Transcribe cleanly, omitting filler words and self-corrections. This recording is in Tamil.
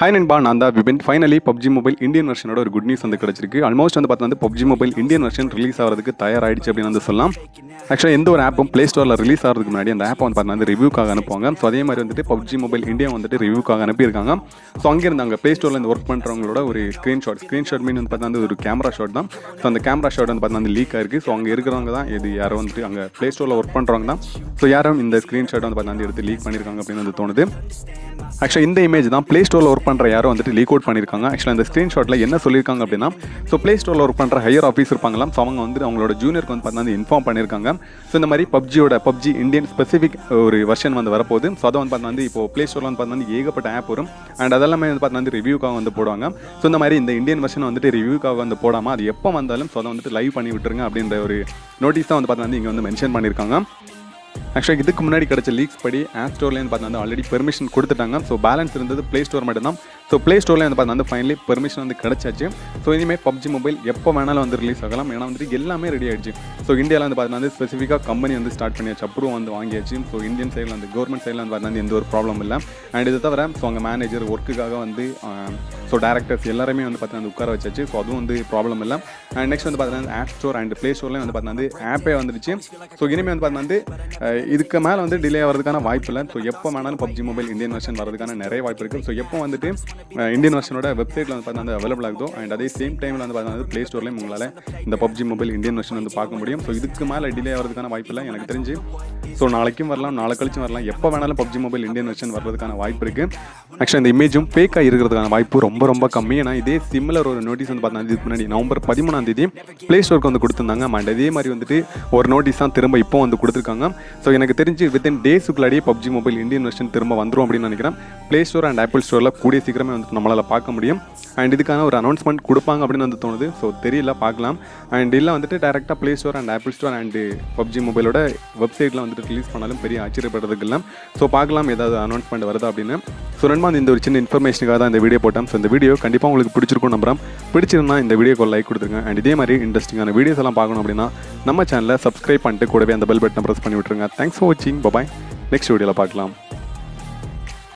Hi Nanba, நான் தான் Vibin. Finally Pubg Mobile Indian version ஓட ஒரு குட் நியூஸ் வந்து கிடைச்சிருக்கு. ஆல்மோஸ்ட் வந்து பார்த்தா Pubg Mobile Indian version release ஆகிறதுக்கு தயாராகிடுச்சு அப்படின்னு வந்து சொல்லலாம். ஆக்சுவலாக எந்த ஒரு ஆப்பும் ப்ளே ஸ்டோரில் ரிலீஸ் ஆகிறதுக்கு முன்னாடி அந்த ஆப்பை வந்து பார்த்தா ரிவ்யூக்காக அனுப்புவாங்க. ஸோ அதே மாதிரி வந்துட்டு Pubg Mobile India வந்துட்டு ரிவ்யூக்காக அனுப்பியிருக்காங்க. ஸோ அங்கே இருந்தாங்க ப்ளே ஸ்டோரில் இந்த ஒர்க் பண்ணுறவங்களோட ஒரு ஸ்க்ரீன்ஷாட் மீன் வந்து பார்த்தா ஒரு கேமரா ஷாட் தான். ஸோ அந்த கேமரா ஷாட் வந்து பார்த்தா லீக் ஆயிருக்கு. ஸோ அங்கே இருக்கிறவங்க தான் இது யாரோ வந்துட்டு அங்கே ப்ளே ஸ்டோரில் ஒர்க் பண்ணுறவங்க தான். ஸோ யாரும் இந்த ஸ்க்ரீன்ஷாட் வந்து பார்த்தா எடுத்து லீக் பண்ணியிருக்காங்க அப்படின்னு வந்து தோணுது. ஆக்சுவலாக இந்த இமேஜ் தான் ப்ளே ஸ்டோரில் ஒர்க் பண்ணுற யாரும் வந்துட்டு லீக் அவுட் பண்ணியிருக்காங்க. ஆக்சுவலாக இந்த ஸ்க்ரீன்ஷாட்டில் என்ன சொல்லியிருக்காங்க அப்படின்னா, ஸோ ப்ளே ஸ்டோரில் ஒர்க் பண்ணுற ஹையர் ஆஃபீஸ் இருப்பாங்களாம். ஸோ அவங்க வந்து அவங்களோட ஜூனியருக்கு வந்து பார்த்தா இன்ஃபார்ம் பண்ணியிருக்காங்க. ஸோ இந்த மாதிரி பப்ஜி இந்தியன் ஸ்பெசிஃபிக் ஒரு வெர்ஷன் வந்து வரப்போகுது. ஸோ அதை வந்து பார்த்தா இப்போ ப்ளே ஸ்டோரில் வந்து பார்த்தா ஏகப்பட்ட ஆப் வரும். அண்ட் அதெல்லாமே வந்து பார்த்தா ரிவ்யூக்காக வந்து போடுவாங்க. ஸோ இந்த மாதிரி இந்த இந்தியன் வெர்ஷன் வந்துட்டு ரிவ்யூக்காக வந்து போடாமல் அது எப்போ வந்தாலும் ஸோ அதை வந்துட்டு லைவ் பண்ணி விட்டுருங்க அப்படின்ற ஒரு நோட்டீஸ் தான் வந்து பார்த்தா இங்கே வந்து மென்ஷன் பண்ணியிருக்காங்க. ஆக்சுவலாக இதுக்கு முன்னாடி கிடைச்ச லீக்ஸ் படி ஆப் ஸ்டோர்லேருந்து பார்த்தா ஆல்ரெடி பெர்மிஷன் கொடுத்துட்டாங்க. ஸோ பேலன்ஸ் இருந்தது ப்ளே ஸ்டோர் மட்டும்தான். ஸோ ப்ளே ஸ்டோரில் வந்து பார்த்தா ஃபைனலி பெர்மிஷன் வந்து கிடச்சாச்சு. ஸோ இனிமேல் பப்ஜி மொபைல் எப்போ வேணாலும் வந்து ரிலீஸ் ஆகலாம். ஏன்னா வந்துட்டு எல்லாமே ரெடி ஆகிடுச்சு. ஸோ இந்தியாவில் வந்து பார்த்தா ஸ்பெசிஃபிக்காக கம்பெனி வந்து ஸ்டார்ட் பண்ணியாச்சு, அப்ரூவ் வந்து வாங்கியாச்சு. ஸோ இந்தியன் சைடில் வந்து கவர்மெண்ட் சைடில் வந்து பார்த்தா எந்த ஒரு ப்ராப்ளம் இல்லை. அண்ட் இது தவிர ஸோ அங்கே மேனேஜர் ஒர்க்குக்காக வந்து ஸோ டேரக்டர்ஸ் எல்லாருமே வந்து பார்த்தா உட்கார வச்சாச்சு. ஸோ அதுவும் வந்து ப்ராப்ளம் இல்லை. அண்ட் நெக்ஸ்ட் வந்து பார்த்தா ஆப் ஸ்டோர் அண்ட் ப்ளே ஸ்டோர்லேயும் வந்து பார்த்தா ஆப்பே வந்துடுச்சு. ஸோ இனிமேல் வந்து பார்த்தா இதுக்கு மேலே வந்து டிலே ஆகிறதுக்கான வாய்ப்பு இல்லை. ஸோ எப்போ வேணாலும் பப்ஜி மொபைல் இந்தியன் வெர்ஷன் வரதுக்கான நிறைய வாய்ப்பு இருக்குது. ஸோ எப்போ வந்துட்டு இந்தியன் வெர்ஷனோட வெப்சைட்டில் வந்து பார்த்தா அவைலபிள் ஆகுதோ அண்ட் அதே சேம் டைமில் வந்து பார்த்தா ப்ளே ஸ்டோர்லேயும் உங்களால் இந்த பப்ஜி மொபைல் இந்தியன் வெர்ஷன் வந்து பார்க்க முடியும். ஸோ இதுக்கு மேலே டிலே ஆகிறதுக்கான வாய்ப்பு இல்லை எனக்கு தெரிஞ்சு. ஸோ நாளைக்கும் வரலாம், நாளை கழிச்சும் வரலாம். எப்போ வேணாலும் பப்ஜி மொபைல் இந்தியன் வெர்ஷன் வரதுக்கான வாய்ப்பு இருக்குது. ஆக்சுவலாக இந்த இமேஜும் ஃபேக்காக இருக்கிறதுக்கான வாய்ப்பு ரொம்ப ரொம்ப கம்மி. ஏன்னா இதே சிமிலர் ஒரு நோட்டீஸ் வந்து பார்த்தா இதுக்கு முன்னாடி நவம்பர் 13 ப்ளே ஸ்டோருக்கு வந்து கொடுத்துருந்தாங்க. அண்ட் அதே மாதிரி வந்துட்டு ஒரு நோட்டீஸ் தான் திரும்ப இப்போ வந்து கொடுத்துருக்காங்க. ஸோ எனக்கு தெரிஞ்சு வித்தின் டேஸுக்குள்ளாடியே பப்ஜி மொபைல் இந்தியன் வெர்ஷன் திரும்ப வந்துடும் அப்படின்னு நினைக்கிறேன். ப்ளே ஸ்டோர் அண்ட் ஆப்பிள் ஸ்டோரில் கூடிய சீக்கிரமே வந்து நம்மளால் பார்க்க முடியும். அண்ட் இதுக்கான ஒரு அனௌன்ஸ்மெண்ட் கொடுப்பாங்க அப்படின்னு வந்து தோணுது. ஸோ தெரியல, பார்க்கலாம். அண்ட் இல்லை வந்துட்டு டேரெக்டாக play store and apple store and PUBG மொபைலோட வெப்சைட்டில் வந்துட்டு ரிலீஸ் பண்ணாலும் பெரிய ஆச்சரியப்படுறதுக்கு இல்லை. ஸோ பார்க்கலாம் ஏதாவது அனௌன்ஸ்மெண்ட் வருதா அப்படின்னு. ஸோ நண்பா, இந்த ஒரு சின்ன இன்ஃபர்மேஷனுக்காக தான் இந்த வீடியோ போட்டேன். ஸோ இந்த வீடியோ கண்டிப்பாக உங்களுக்கு பிடிச்சிருக்கும் நம்புறேன். பிடிச்சிருந்தா இந்த வீடியோக்கு லைக் கொடுத்துருங்க. அண்ட் இதே மாதிரி இன்ட்ரெஸ்டிங்கான வீடியோஸ் எல்லாம் பார்க்கணும் அப்படின்னா நம்ம சேனலை சப்ஸ்கிரைப் பண்ணிட்டு கூடவே அந்த பெல் பட்டனை ப்ரெஸ் பண்ணி விட்டுருங்க. தேங்க்ஸ் ஃபார் வாட்சிங். பாய். நெக்ஸ்ட் வீடியோவில் பார்க்கலாம்.